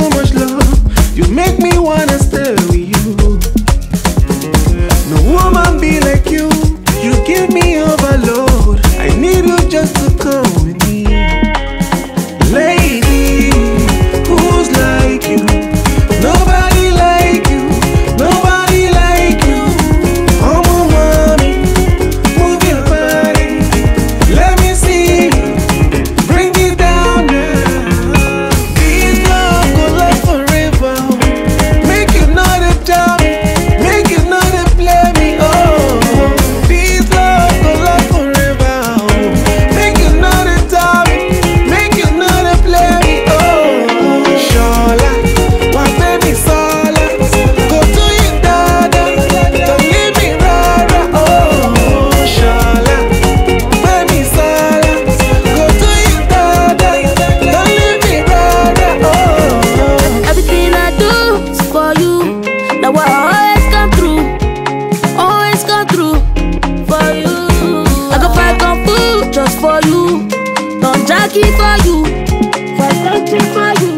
so much love. You make me wanna stay with you. No woman be like you. You give me overload. I need you just to come with me. Lady, who's like you? Nobody like you. Nobody like you. Oh, mommy, move your body. Let me see you. Bring it down now. This love go last forever. Make you not a doubt me. Make you not a play me. Oh, this love go last forever. Make you not a doubt me. Make you not a play me. Oh, Sola, my baby Sola. Go to your dada. Don't leave me rara. Oh, Sola, baby Sola. Go to your dada. Don't leave me rara. Oh. Everything I do is for you. Now I always come through for you. I go fight on food just for you. Don't Jackie for you, fighting for you.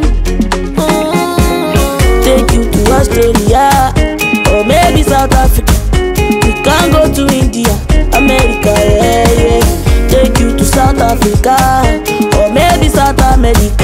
Take you to Australia or maybe South Africa. We can go to India, America, yeah, yeah. Take you to South Africa or maybe South America.